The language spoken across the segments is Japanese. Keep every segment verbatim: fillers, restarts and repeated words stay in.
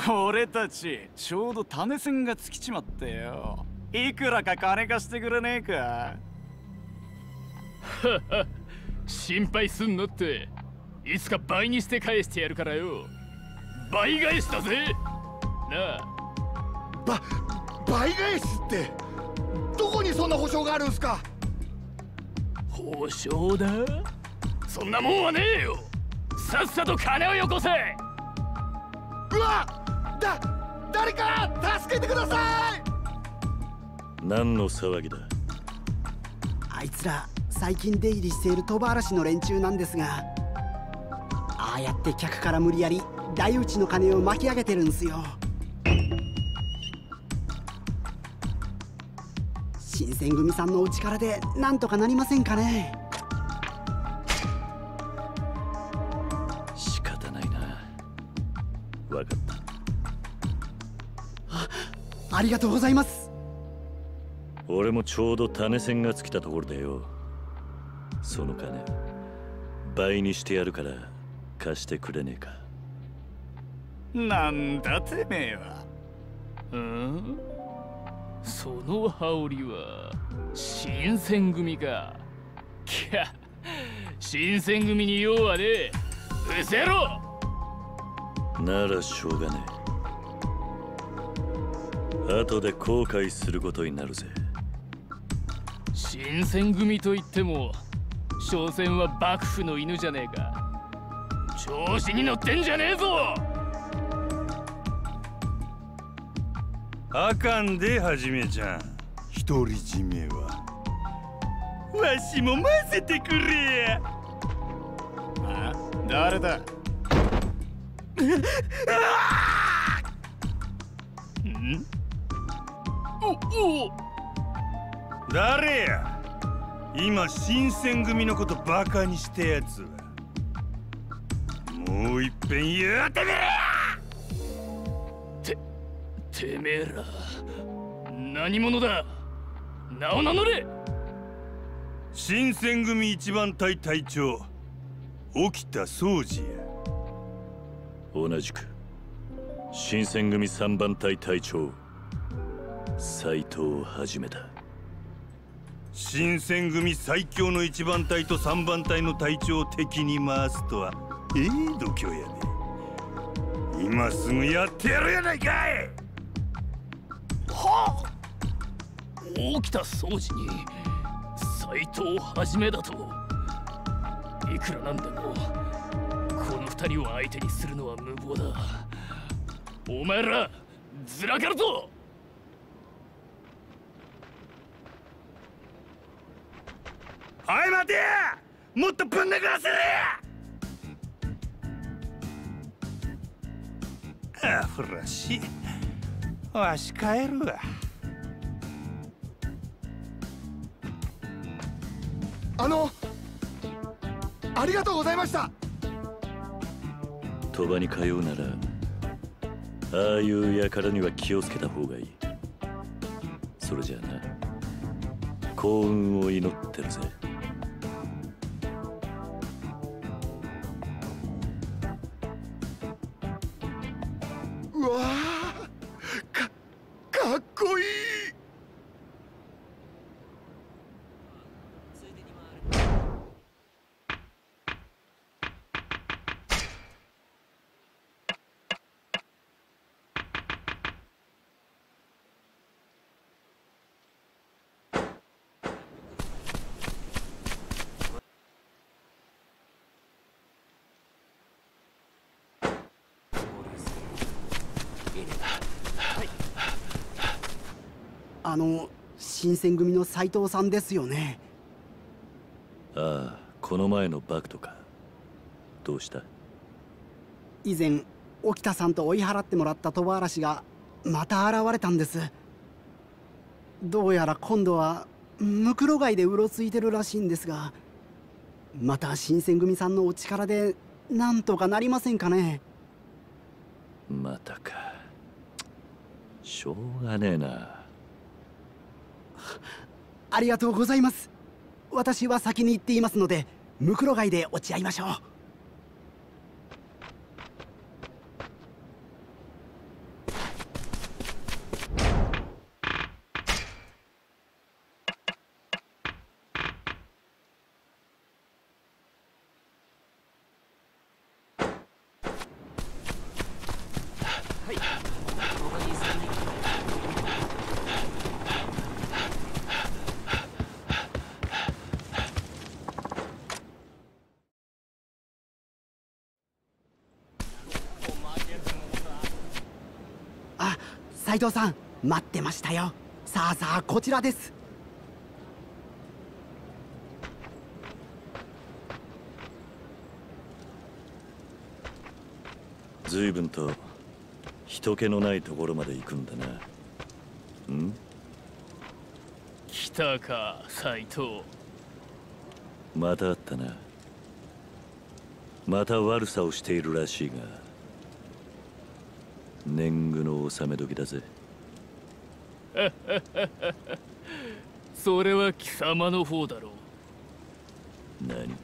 俺たちちょうど種銭が尽きちまってよ。いくらか金貸してくれねえか。 心配すんのって、いつか倍にして返してやるからよ。倍返しだぜ。なあ。 ば倍返しってどこにそんな保証があるんすか。 保証だ。そんなもんはねえよ。さっさと金をよこせ。 うわっ、だ誰か助けてください。 何の騒ぎだ。 あいつら最近出入りしている鳥羽嵐の連中なんですが、ああやって客から無理やり大打ちの金を巻き上げてるんすよ。新選組さんのお力でなんとかなりませんかね。 仕方ないな。分かった。 あ、ありがとうございます。 俺もちょうど種銭が尽きたところでよ。その金倍にしてやるから貸してくれねえか。 なんだてめえは。 うん、その羽織は新選組か。きゃ、新選組に用はねえ。うせろ。 ならしょうがねえ。後で後悔することになるぜ。 新選組といっても所詮は幕府の犬じゃねえか。調子に乗ってんじゃねえぞ。 あかんで、はじめちゃん。 独り占めはわしも混ぜてくれや。 あ、誰だ。 ん？おお。 誰や。今新選組のことバカにしたやつは。もういっぺん言うてみれや。 ててめえら何者だ。名を名乗れ。 新選組一番隊隊長沖田総司や。 同じく新選組三番隊隊長斎藤はじめだ。 新選組最強の一番隊と三番隊の隊長を敵に回すとはええ度胸やね。今すぐやってやるやないかい。 はあ。沖田総司に斎藤はじめだと。いくらなんでもこの二人を相手にするのは無謀だ。お前らずらかるぞ。 おい待てや。もっとぶん殴らせろや。あふらしい。わし帰るわ。 あのありがとうございました。 鳥羽に通うならああいう輩には気をつけた方がいい。それじゃあな、幸運を祈ってるぜ。 うわー、かかっこいい。 あの新選組の斎藤さんですよね。 ああ、この前のバクトか。どうした。 以前沖田さんと追い払ってもらった鳥羽嵐がまた現れたんです。どうやら今度はムクロ街でうろついてるらしいんですが、また新選組さんのお力でなんとかなりませんかね。 またか。しょうがねえな。 ありがとうございます。私は先に行っていますので、ムクロ街で落ち合いましょう。 あ、斉藤さん、待ってましたよ。さあさあ、こちらです。 随分と人気のないところまで行くんだな。ん？ 来たか、斉藤。 また会ったな。また悪さをしているらしいが、年貢の納め時だぜ。 それは貴様の方だろう。 何？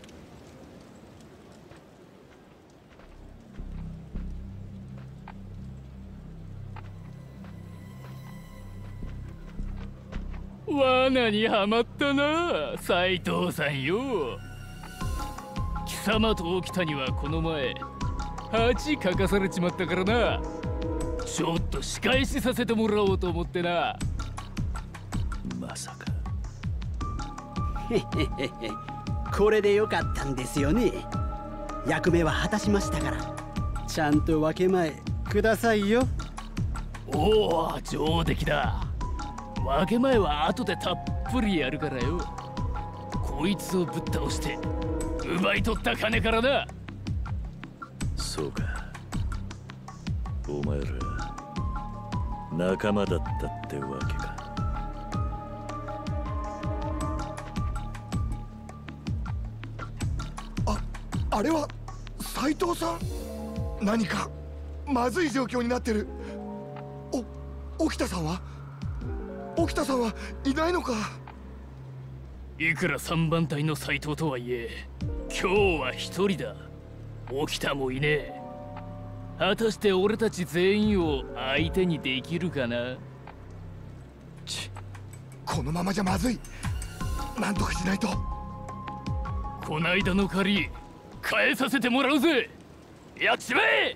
罠にはまったな、斉藤さんよ。貴様と沖谷はこの前恥かかされちまったからな。ちょっと仕返しさせてもらおうと思ってな。 まさか。 へへへへ、これでよかったんですよね。役目は果たしましたから、ちゃんと分け前くださいよ。 おお、上出来だ。分け前は後でたっぷりやるからよ。こいつをぶっ倒して奪い取った金からな。 そうか。お前ら仲間だったってわけか。 あ、あれは斉藤さん。何かまずい状況になってる。お、沖田さんは沖田さんはいないのか。 いくら三番隊の斉藤とはいえ、今日は一人だ。沖田もいねえ。果たして俺たち全員を相手にできるかな。 ち、このままじゃまずい。なんとかしないと。 こないだの借り返させてもらうぜ。やっちまえ。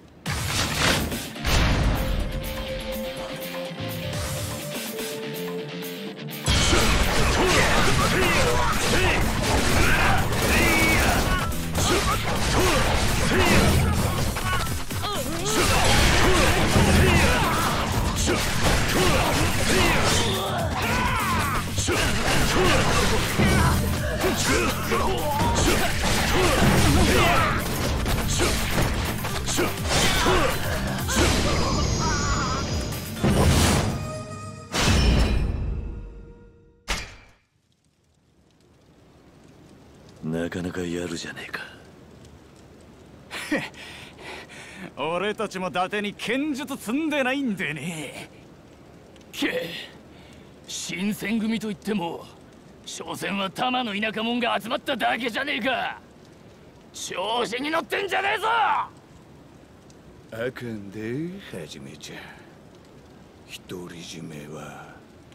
なかなかやるじゃねえか。 俺たちも伊達に剣術積んでないんでね。 け新選組といっても所詮は玉の田舎者が集まっただけじゃねえか。調子に乗ってんじゃねえぞ。 あかんで、はじめちゃん。独り占めは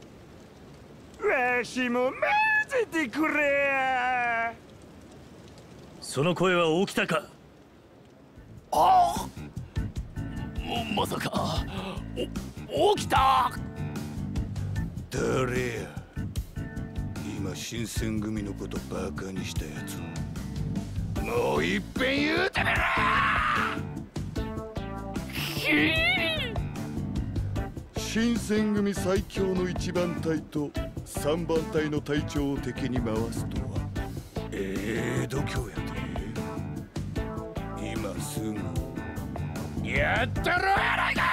わしも混ぜてくれ。 その声は沖田か。 ああ、もまさかお起きた。 誰や。今新選組のことバカにしたやつ。もういっぺん言うてみろ。新選組最強の一番隊と三番隊の隊長を敵に回すとはええ度胸やで。今すぐやったろやないか。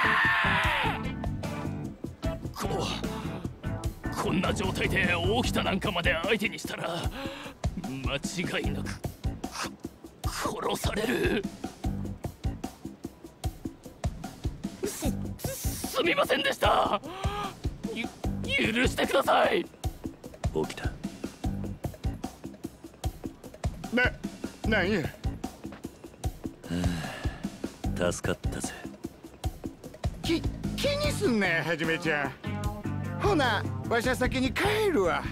ここんな状態で沖田なんかまで相手にしたら間違いなく殺される。すすみませんでした。ゆ許してください。 沖田。 な、なんや。 助かったぜ。 き、気にすんなよ、はじめちゃん。ほな、わしゃ先に帰るわ。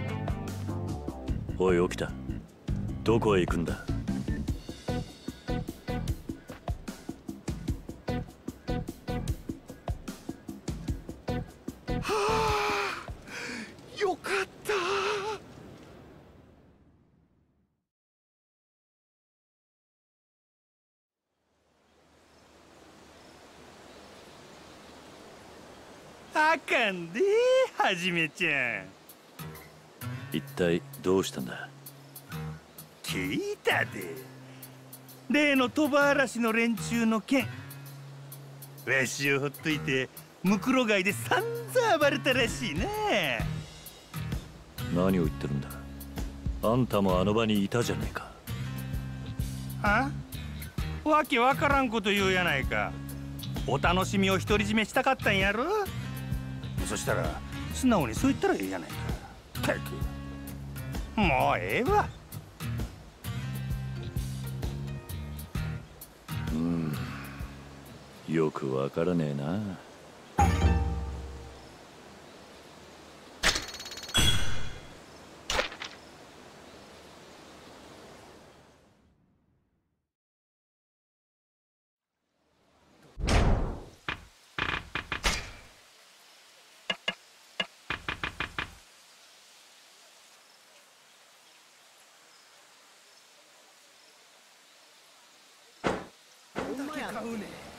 おい沖田、どこへ行くんだ。 はあ、よかった。 あかんではじめちゃん。 一体どうしたんだ？ 聞いたで、例の鳥羽嵐の連中の件。わしをほっといてムクロ街で散々暴れたらしいな。 何を言ってるんだ？あんたもあの場にいたじゃねえか。 は？わけわからんこと言うやないか。お楽しみを独り占めしたかったんやろ。そしたら素直にそう言ったらええやないか。ったくもうええわ。 うん、よくわからねえな。 買うね。